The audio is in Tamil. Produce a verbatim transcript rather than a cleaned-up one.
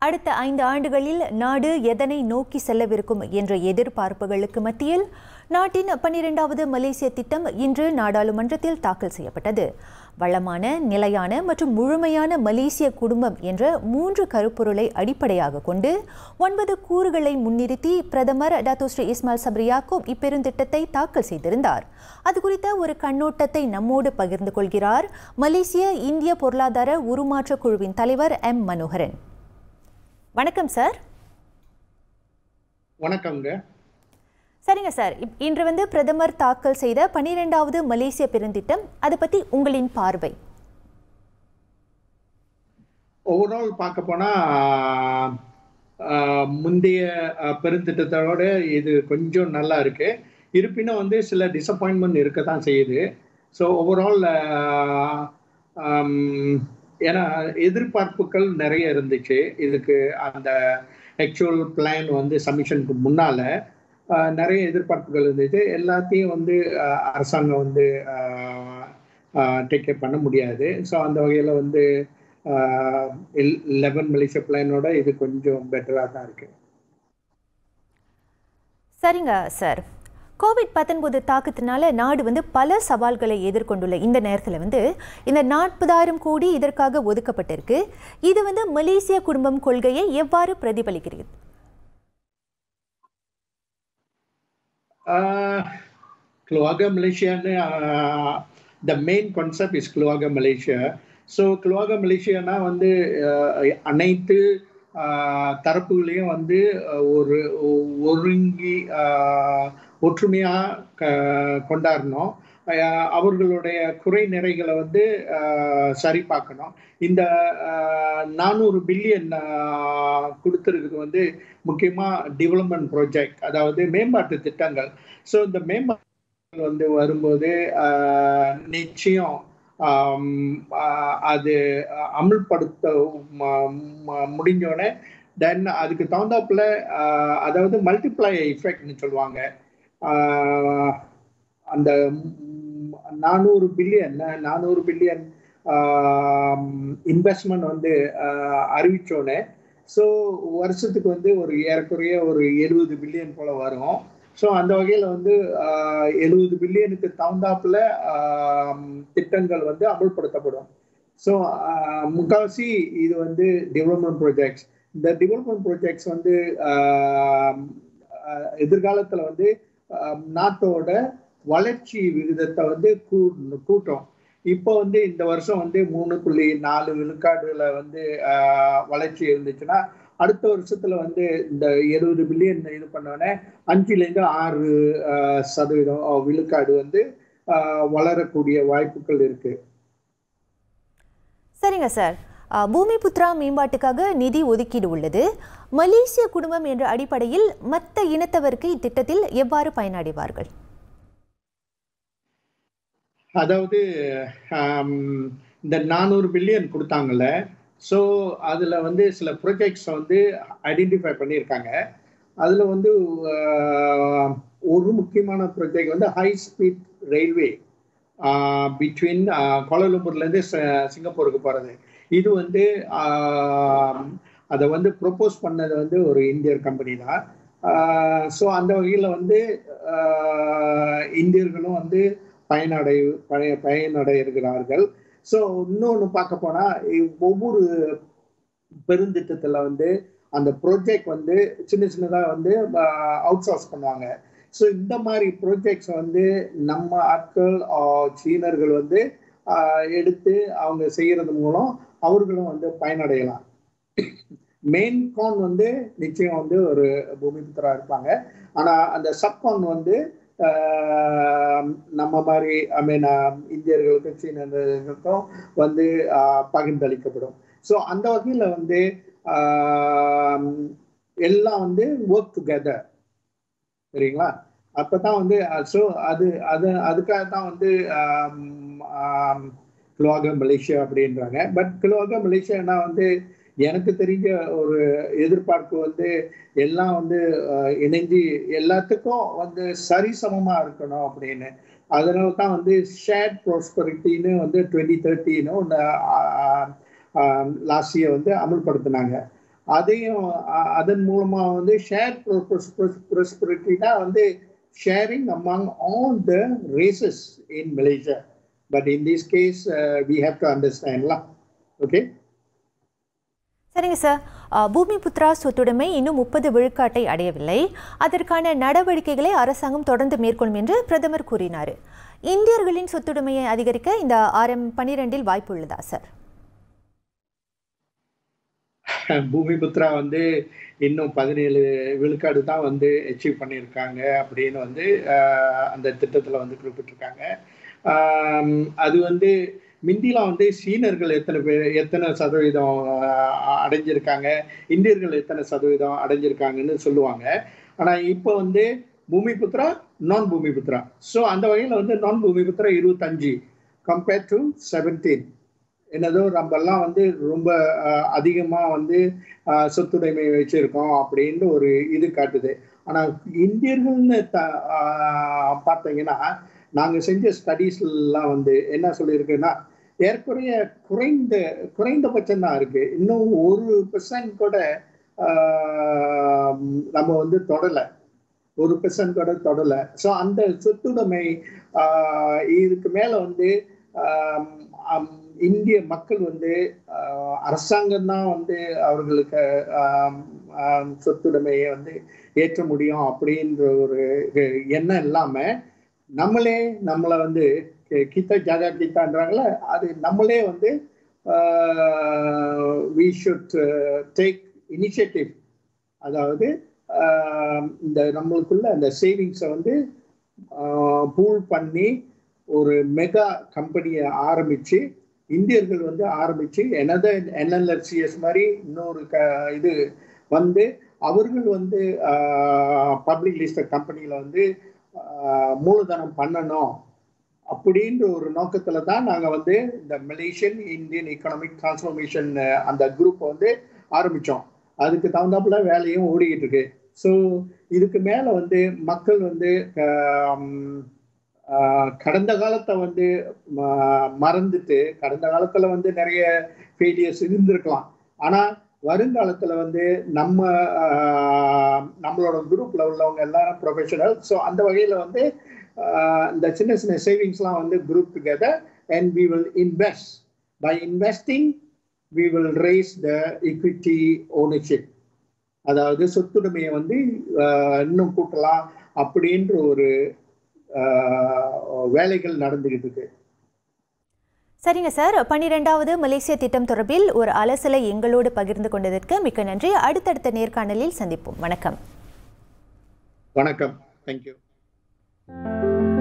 அடுத்த ஐந்து ஆண்டுகளில் நாடு எதனை நோக்கி செல்லவிருக்கும் என்ற எதிர்பார்ப்புகளுக்கு மத்தியில் நாட்டின் பன்னிரெண்டாவது மலேசிய திட்டம் இன்று நாடாளுமன்றத்தில் தாக்கல் செய்யப்பட்டது. வளமான, நிலையான மற்றும் முழுமையான மலேசிய குடும்பம் என்ற மூன்று கருப்பொருளை அடிப்படையாக கொண்டு ஒன்பது கூறுகளை முன்னிறுத்தி பிரதமர் doctor Sri Ismail Sabri Yaakob இப்பெருந்திட்டத்தை தாக்கல் செய்திருந்தார். அது குறித்த ஒரு கண்ணோட்டத்தை நம்மோடு பகிர்ந்து கொள்கிறார் மலேசிய இந்திய பொருளாதார உருமாற்ற குழுவின் தலைவர் எம் மனோகரன். வணக்கம் சார். வணக்கம்ங்க. சரிங்க சார், இன்று வந்து பிரதமர் தாக்கல் செய்த பனிரெண்டாவது மலேசிய பெருந்திட்டம், அதை பத்தி உங்களின் பார்வை. ஓவரால் பார்க்க போனா முந்தைய பெருந்திட்டத்தோட இது கொஞ்சம் நல்லா இருக்கு. இருப்பினும் வந்து சில டிசப்பாயின்மெண்ட் இருக்க தான் செய்யுது. ஸோ ஓவரால் ஏன்னா எதிர்பார்ப்புகள் நிறைய இருந்துச்சு. இதுக்கு அந்த ஆக்சுவல் பிளான் வந்து சப்மிஷனுக்கு முன்னால நிறைய எதிர்பார்ப்புகள் இருந்துச்சு. எல்லாத்தையும் வந்து அரசாங்கம் வந்து டேக் கேர் பண்ண முடியாது. ஸோ அந்த வகையில் வந்து லெவன் மலேசியா பிளானோட இது கொஞ்சம் பெட்டராக தான் இருக்கு. சரிங்க சார், கோவிட் பத்தொன்பது தாக்கத்தினால நாடு வந்து பல சவால்களை எதிர்கொண்டுள்ள இந்த நேரத்தில் வந்து இந்த நாற்பதாயிரம் கோடி இதற்காக ஒதுக்கப்பட்டிருக்கு. இது வந்து மலேசிய குடும்பம் கொள்கையை எவ்வாறு பிரதிபலிக்கிறது? Keluarga Malaysia ni uh, the main concept is Keluarga Malaysia. So Keluarga Malaysia na வந்து அனைத்து தரப்புகளையும் வந்து ஒரு ஒருங்கி ஒற்றுமையாக கொண்டாடணும். அவர்களுடைய குறை நிறைகளை வந்து சரி பார்க்கணும். இந்த நானூறு பில்லியன் கொடுத்துருக்கு வந்து முக்கியமாக டெவலப்மெண்ட் ப்ராஜெக்ட், அதாவது மேம்பாட்டு திட்டங்கள். ஸோ இந்த மேம்பாட்டு வந்து வரும்போது நிச்சயம் அது அமல்படுத்த முடிஞ்சோடனே தென் அதுக்கு தகுந்தாப்புல அதாவது மல்டிப்ளை எஃபெக்ட்னு சொல்லுவாங்க. அந்த நானூறு பில்லியன் நானூறு பில்லியன் இன்வெஸ்ட்மெண்ட் வந்து அறிவிச்சோன்னே ஸோ வருஷத்துக்கு வந்து ஒரு ஏறக்குறைய ஒரு எழுபது பில்லியன் போல வரும். ஸோ அந்த வகையில் வந்து எழுபது பில்லியனுக்கு தகுந்தாப்புல திட்டங்கள் வந்து அமல்படுத்தப்படும். ஸோ முக்கால்வாசி இது வந்து டெவலப்மெண்ட் ப்ராஜெக்ட்ஸ். இந்த டெவலப்மெண்ட் ப்ராஜெக்ட்ஸ் வந்து எதிர்காலத்தில் வந்து நாட்டோட வளர்ச்சி விகிதத்தை வந்து கூட்டும். இப்போ வந்து இந்த வருஷம் வந்து மூணு புள்ளி நாலு விழுக்காடுல வந்து வளர்ச்சி இருந்துச்சுன்னா அடுத்த வருஷத்துல வந்து இந்த எழுபது பில்லியன் இது பண்ணோடனே அஞ்சுலேருந்து ஆறு சதவீதம் விழுக்காடு வந்து வளரக்கூடிய வாய்ப்புகள் இருக்கு. சரிங்க சார், பூமி புத்ரா மேம்பாட்டுக்காக நிதி ஒதுக்கீடு உள்ளது. மலேசிய குடும்பம் என்ற அடிப்படையில் மற்ற இனத்தவருக்கு இத்திட்டத்தில் எவ்வாறு பயனடைவார்கள்? அதாவது இந்த நானூறு பில்லியன் கொடுத்தாங்கல்ல, ஸோ அதில் வந்து சில ப்ராஜெக்ட்ஸ் வந்து ஐடென்டிஃபை பண்ணியிருக்காங்க. அதில் வந்து ஒரு முக்கியமான ப்ராஜெக்ட் வந்து ஹை ஸ்பீட் ரயில்வே பிட்வீன் கோலாலம்பூர்லேருந்து சிங்கப்பூருக்கு போகிறது. இது வந்து அதை வந்து ப்ரொப்போஸ் பண்ணது வந்து ஒரு இந்தியர் கம்பெனி தான். ஸோ அந்த வகையில் வந்து இந்தியர்களும் வந்து பயனடை பழைய பயனடைகிறார்கள். ஸோ இன்னொன்று பார்க்க போனால் ஒவ்வொரு பெருந்திட்டத்தில் வந்து அந்த ப்ராஜெக்ட் வந்து சின்ன சின்னதாக வந்து அவுட் சோர்ஸ் பண்ணுவாங்க. ஸோ இந்த மாதிரி ப்ராஜெக்ட்ஸ் வந்து நம்ம ஆட்கள் சீனர்கள் வந்து எடுத்து அவங்க செய்கிறது மூலம் அவர்களும் வந்து பயனடையலாம். மெயின் கான் வந்து நிச்சயம் வந்து ஒரு பூமி புத்திரா இருப்பாங்க. ஆனால் அந்த சப்கான் வந்து நம்ம மாதிரி ஐ மீன் இந்தியர்களுக்கும் சீனர்களுக்கும் வந்து பகிர்ந்தளிக்கப்படும். ஸோ அந்த வகையில் வந்து எல்லாம் வந்து ஒர்க் டுகெதர், சரிங்களா? அப்போ தான் வந்து ஸோ அது அது அதுக்காக தான் வந்து Keluarga மலேசியா அப்படின்றாங்க. பட் Keluarga மலேசியானா வந்து எனக்கு தெரிஞ்ச ஒரு எதிர்பார்ப்பு வந்து எல்லாம் வந்து இணைஞ்சு எல்லாத்துக்கும் வந்து சரிசமமாக இருக்கணும் அப்படின்னு. அதனால தான் வந்து ஷேர்ட் ப்ராஸ்பரிட்டின்னு வந்து டுவெண்ட்டி தேர்ட்டின்னு ஒன்று லாஸ்ட் இயர் வந்து அமல்படுத்தினாங்க. அதையும் அதன் மூலமா வந்து ஷேர் ப்ராஸ்பெரிட்டி தான் வந்து sharing among all the races in Malaysia. But in this case, uh, we have to understand lah. Okay. சரிங்க சார், பூமி புத்ரா சொத்துடைமை இன்னும் முப்பது விழுக்காட்டை அடையவில்லை. அதற்கான நடவடிக்கைகளை அரசாங்கம் தொடர்ந்து மேற்கொள்ளும் என்று பிரதமர் கூறினார். இந்தியர்களின் சொத்துடைமையை அதிகரிக்க இந்த ஆர்எம் பன்னிரெண்டில் வாய்ப்பு உள்ளதா சார்? பூமி புத்ரா வந்து இன்னும் பதினேழு விழுக்காடு தான் வந்து அச்சீவ் பண்ணியிருக்காங்க அப்படின்னு வந்து அந்த திட்டத்தில் வந்து குறிப்பிட்டிருக்காங்க. அது வந்து மிந்திலாம் வந்து சீனர்கள் எத்தனை பேர் எத்தனை சதவீதம் அடைஞ்சிருக்காங்க, இந்தியர்கள் எத்தனை சதவீதம் அடைஞ்சிருக்காங்கன்னு சொல்லுவாங்க. ஆனால் இப்போ வந்து பூமி புத்ரா நான் பூமி புத்ரா, ஸோ அந்த வகையில் வந்து நான் பூமி புத்ரா இருபத்தஞ்சு கம்பேர்ட் டு செவன்டீன் என்னதோ நம்மெல்லாம் வந்து ரொம்ப அதிகமாக வந்து சொத்துடைமை வச்சிருக்கோம் அப்படின்னு ஒரு இது காட்டுது. ஆனால் இந்தியர்கள்னு த பார்த்தீங்கன்னா நாங்கள் செஞ்ச ஸ்டடீஸ்லாம் வந்து என்ன சொல்லியிருக்குன்னா ஏற்குறைய குறைந்த குறைந்தபட்சம் தான் இருக்கு. இன்னும் ஒரு பெர்சன்ட் கூட நம்ம வந்து தொடலை, ஒரு பெர்சன்ட் கூட தொடலை. ஸோ அந்த சொத்துடைமை இதுக்கு மேலே வந்து இந்திய மக்கள் வந்து அரசாங்கம் தான் வந்து அவர்களுக்கு சொத்துடைமையை வந்து ஏற்ற முடியும் அப்படின்ற ஒரு எண்ணம் இல்லாமல் நம்மளே நம்மளை வந்து கித்த ஜாதா கித்தான்றாங்களே, அது நம்மளே வந்து we should take initiative. அதாவது இந்த நம்மளுக்குள்ள அந்த சேவிங்ஸை வந்து பூல் பண்ணி ஒரு மெகா கம்பெனியை ஆரம்பித்து இந்தியர்கள் வந்து ஆரம்பித்து எனது என்எல்எஃப்சிஎஸ் மாதிரி இன்னொரு க இது வந்து அவர்கள் வந்து பப்ளிக் லிஸ்டட் கம்பெனியில் வந்து மூலதனம் பண்ணணும் அப்படின்ற ஒரு நோக்கத்தில் தான் நாங்கள் வந்து இந்த மலேசியன் இந்தியன் எக்கனாமிக் டிரான்ஸ்ஃபர்மேஷன் அந்த குரூப்பை வந்து ஆரம்பித்தோம். அதுக்கு தகுந்தாப்புல வேலையும் ஓடிக்கிட்டு இருக்கு. ஸோ இதுக்கு மேலே வந்து மக்கள் வந்து கடந்த காலத்தை வந்து மறந்துட்டு, கடந்த காலத்தில் வந்து நிறைய ஃபெயிலியர்ஸ் இருந்திருக்கலாம், ஆனால் வருங்காலத்தில் வந்து நம்ம நம்மளோட குரூப்பில் உள்ளவங்க எல்லாரும் ப்ரொஃபஷனல். ஸோ அந்த வகையில் வந்து இந்த சின்ன சின்ன சேவிங்ஸ்லாம் வந்து group together and we will invest. By investing we will raise the equity ownership, அதாவது சொத்துடைமையை வந்து இன்னும் கூட்டலாம் அப்படின்ற ஒரு வேலைகள் நடந்துகிட்டு இருக்கு. சரிங்க சார், பன்னிரெண்டாவது மலேசிய திட்டம் தொடர்பில் ஒரு அலசலை எங்களோடு பகிர்ந்து கொண்டதற்கு மிக்க நன்றி. அடுத்தடுத்த நேர்காணலில் சந்திப்போம். வணக்கம். வணக்கம். தேங்க்யூ.